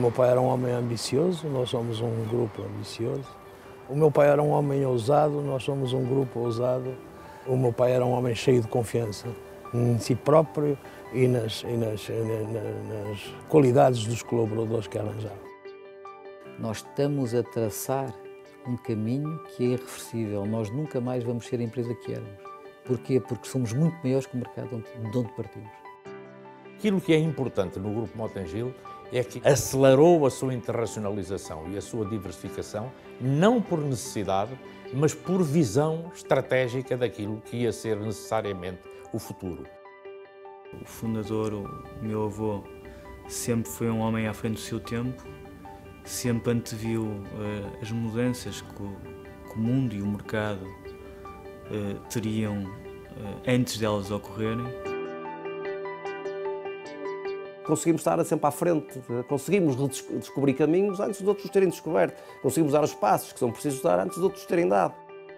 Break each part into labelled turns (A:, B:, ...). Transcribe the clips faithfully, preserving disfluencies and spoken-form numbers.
A: meu pai era um homem ambicioso, nós somos um grupo ambicioso. O meu pai era um homem ousado, nós somos um grupo ousado. O meu pai era um homem cheio de confiança em si próprio e nas, e nas, nas, nas qualidades dos colaboradores que arranjava.
B: Nós estamos a traçar um caminho que é irreversível. Nós nunca mais vamos ser a empresa que éramos. Porquê? Porque somos muito maiores que o mercado de onde partimos.
C: Aquilo que é importante no Grupo Mota-Engil é que acelerou a sua internacionalização e a sua diversificação, não por necessidade, mas por visão estratégica daquilo que ia ser necessariamente o futuro.
D: O fundador, o meu avô, sempre foi um homem à frente do seu tempo, sempre anteviu uh, as mudanças que o, que o mundo e o mercado uh, teriam uh, antes delas ocorrerem.
E: Conseguimos estar sempre à frente, conseguimos descobrir caminhos antes de outros os terem descoberto, conseguimos dar os passos que são precisos dar antes de outros terem dado.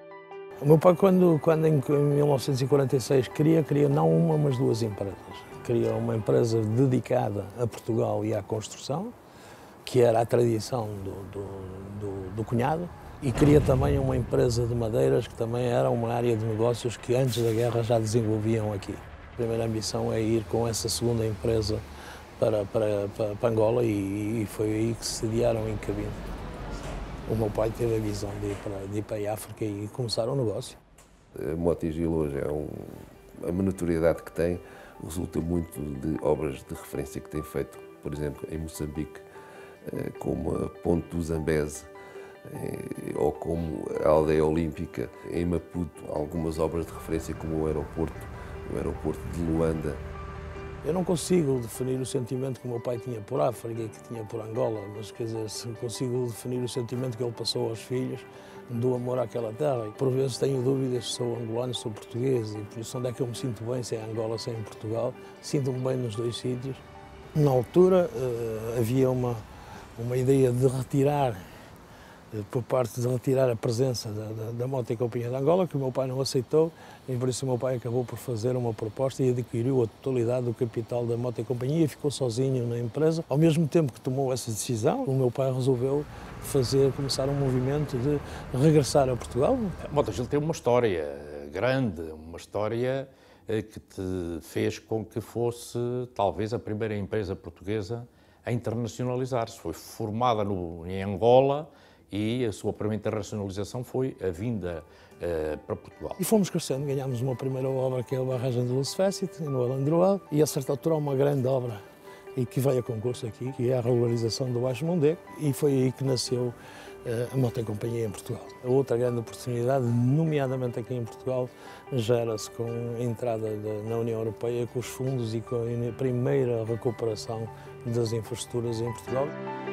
A: O meu pai, quando, quando em mil novecentos e quarenta e seis queria, queria não uma, mas duas empresas. Queria uma empresa dedicada a Portugal e à construção, que era a tradição do, do, do, do cunhado, e queria também uma empresa de madeiras, que também era uma área de negócios que antes da guerra já desenvolviam aqui. A primeira ambição é ir com essa segunda empresa para, para, para, para Angola e, e foi aí que se sediaram em Cabinda. O meu pai teve a visão de ir para, de ir para a África e começar um negócio.
F: A Mota-Engil hoje é um, a notoriedade que tem resulta muito de obras de referência que tem feito, por exemplo, em Moçambique, como a Ponte do Zambeze, ou como a Aldeia Olímpica, em Maputo, algumas obras de referência como o aeroporto, o aeroporto de Luanda.
A: Eu não consigo definir o sentimento que o meu pai tinha por África e que tinha por Angola, mas quer dizer, se consigo definir o sentimento que ele passou aos filhos do amor àquela terra. Por vezes tenho dúvidas se sou angolano, se sou português, e por isso onde é que eu me sinto bem, se é Angola, se é em Portugal. Sinto-me bem nos dois sítios. Na altura uh, havia uma, uma ideia de retirar, por parte de retirar a presença da, da, da Mota e Companhia de Angola, que o meu pai não aceitou, e por isso o meu pai acabou por fazer uma proposta e adquiriu a totalidade do capital da Mota e Companhia e ficou sozinho na empresa. Ao mesmo tempo que tomou essa decisão, o meu pai resolveu fazer, começar um movimento de regressar a Portugal.
C: A Mota-Engil tem uma história grande, uma história que te fez com que fosse talvez a primeira empresa portuguesa a internacionalizar-se. Foi formada no, em Angola, e a sua primeira internacionalização foi a vinda uh, para Portugal.
A: E fomos crescendo, ganhámos uma primeira obra que é a barragem de Lucefécite, no Alandroal, e a certa altura uma grande obra e que veio a concurso aqui, que é a regularização do Baixo Mondego, e foi aí que nasceu uh, a Mota e Companhia em Portugal. A outra grande oportunidade, nomeadamente aqui em Portugal, gera-se com a entrada de, na União Europeia, com os fundos e com a primeira recuperação das infraestruturas em Portugal.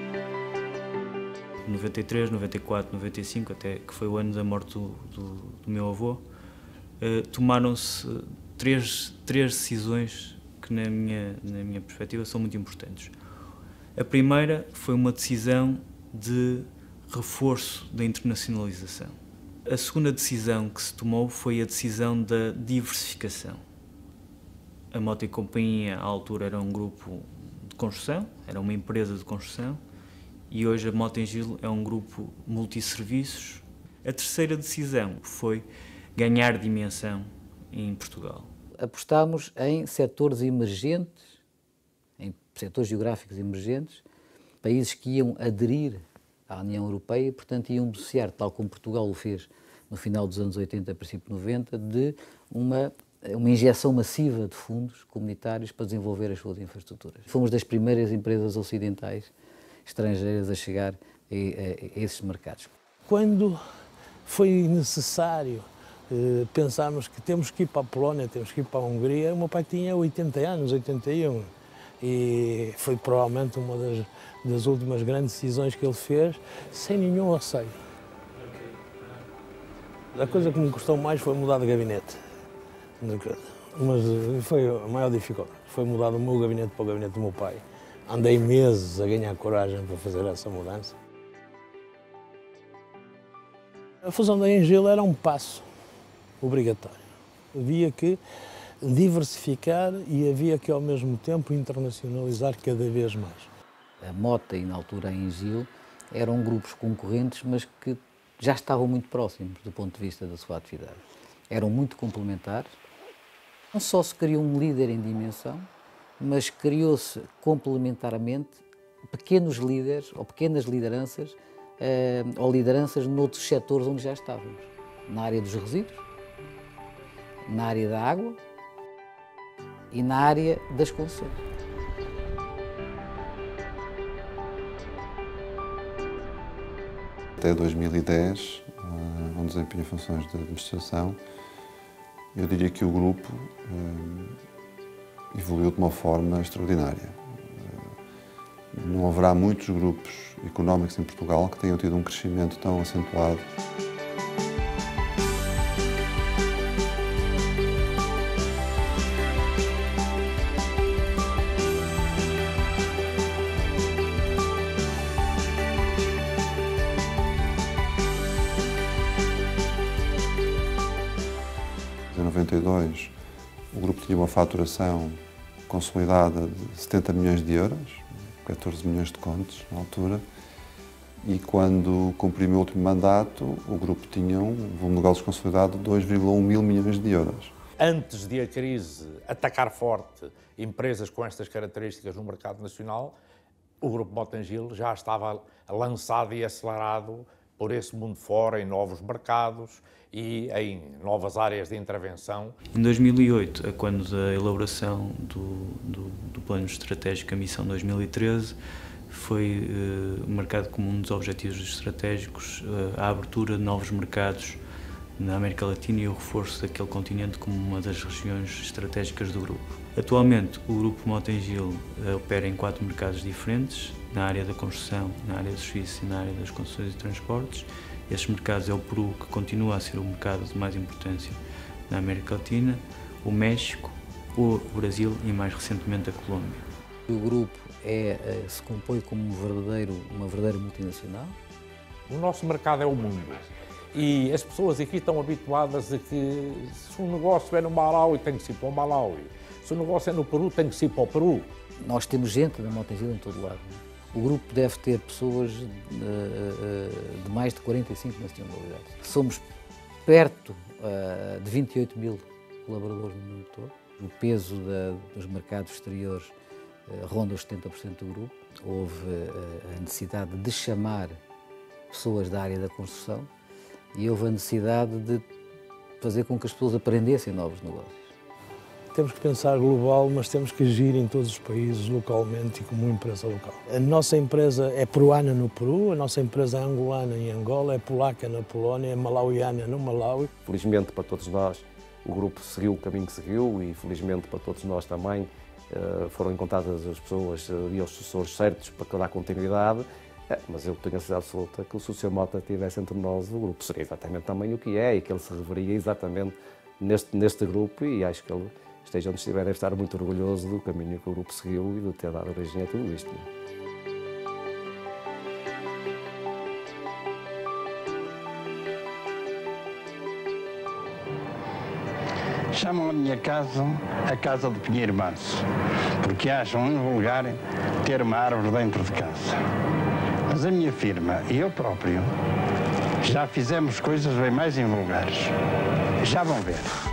D: noventa e três, noventa e quatro, noventa e cinco, até que foi o ano da morte do, do, do meu avô, eh, tomaram-se três, três decisões que, na minha, na minha perspectiva, são muito importantes. A primeira foi uma decisão de reforço da internacionalização. A segunda decisão que se tomou foi a decisão da diversificação. A Mota e Companhia, à altura, era um grupo de construção, era uma empresa de construção, e hoje a Mota-Engil é um grupo multisserviços. A terceira decisão foi ganhar dimensão em Portugal.
B: Apostámos em setores emergentes, em setores geográficos emergentes, países que iam aderir à União Europeia e, portanto, iam beneficiar, tal como Portugal o fez no final dos anos oitenta, princípio de noventa, de uma, uma injeção massiva de fundos comunitários para desenvolver as suas infraestruturas. Fomos das primeiras empresas ocidentais estrangeiras a chegar a, a, a esses mercados.
A: Quando foi necessário eh, pensarmos que temos que ir para a Polónia, temos que ir para a Hungria, o meu pai tinha oitenta anos, oitenta e um, e foi provavelmente uma das, das últimas grandes decisões que ele fez, sem nenhum receio. A coisa que me custou mais foi mudar de gabinete, mas foi a maior dificuldade, foi mudar do meu gabinete para o gabinete do meu pai. Andei meses a ganhar coragem para fazer essa mudança. A fusão da Engil era um passo obrigatório. Havia que diversificar e havia que, ao mesmo tempo, internacionalizar cada vez mais.
B: a Mota e na altura a Engil, eram grupos concorrentes, mas que já estavam muito próximos do ponto de vista da sua atividade. Eram muito complementares. Não só se criou um líder em dimensão, mas criou-se complementarmente pequenos líderes ou pequenas lideranças eh, ou lideranças noutros setores onde já estávamos. Na área dos resíduos, na área da água e na área das concessões.
G: Até dois mil e dez, onde desempenho funções de administração, eu diria que o grupo evoluiu de uma forma extraordinária. Não haverá muitos grupos económicos em Portugal que tenham tido um crescimento tão acentuado. Em noventa e dois, o grupo tinha uma faturação consolidada de setenta milhões de euros, catorze milhões de contos na altura, e quando cumpri o meu último mandato, o grupo tinha um volume de negócios consolidado de dois vírgula um mil milhões de euros.
C: Antes de a crise atacar forte empresas com estas características no mercado nacional, o Grupo Mota-Engil já estava lançado e acelerado por esse mundo fora, em novos mercados e em novas áreas de intervenção.
D: Em dois mil e oito, quando da elaboração do, do, do Plano Estratégico, a Missão dois mil e treze, foi eh, marcado como um dos objetivos estratégicos eh, a abertura de novos mercados na América Latina e o reforço daquele continente como uma das regiões estratégicas do grupo. Atualmente, o Grupo Mota-Engil eh, opera em quatro mercados diferentes, na área da construção, na área dos serviços e na área das concessões e transportes. Estes mercados é o Peru, que continua a ser o mercado de mais importância na América Latina, o México, o Brasil e, mais recentemente, a Colômbia.
B: O grupo é, se compõe como um verdadeiro, uma verdadeira multinacional.
C: O nosso mercado é o mundo e as pessoas aqui estão habituadas a que se um negócio é no Malaui, tem que ir para o Malaui. Se o negócio é no Peru, tem que ir para o Peru.
B: Nós temos gente da Mota-Engil em todo lado. O grupo deve ter pessoas de, de mais de quarenta e cinco nacionalidades. Somos perto uh, de vinte e oito mil colaboradores no mundo todo. O peso da, dos mercados exteriores uh, ronda os setenta por cento do grupo. Houve uh, a necessidade de chamar pessoas da área da construção e houve a necessidade de fazer com que as pessoas aprendessem novos negócios.
A: Temos que pensar global, mas temos que agir em todos os países, localmente e como empresa local. A nossa empresa é peruana no Peru, a nossa empresa é angolana em Angola, é polaca na Polónia, é malauiana no Malaui.
E: Felizmente para todos nós, o grupo seguiu o caminho que seguiu e felizmente para todos nós também foram encontradas as pessoas e os sucessores certos para dar continuidade. Mas eu tenho a certeza absoluta que se o senhor Mota estivesse entre nós, o grupo seria exatamente também o que é e que ele se reveria exatamente neste, neste grupo e acho que ele, esteja onde estiver, deve estar muito orgulhoso do caminho que o grupo seguiu e de ter dado origem a tudo isto.
H: Chamam a minha casa a Casa do Pinheiro Manso, porque acham invulgar ter uma árvore dentro de casa. Mas a minha firma e eu próprio já fizemos coisas bem mais invulgares. Já vão ver.